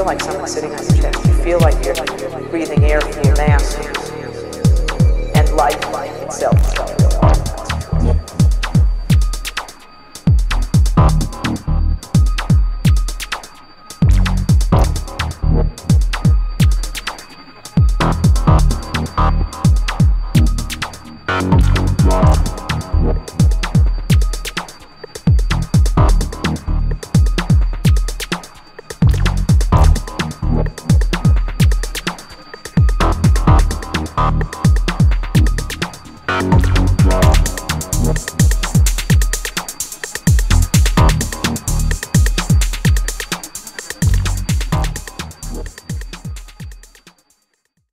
like someone sitting on your chest. You feel like you're breathing air from your mouth.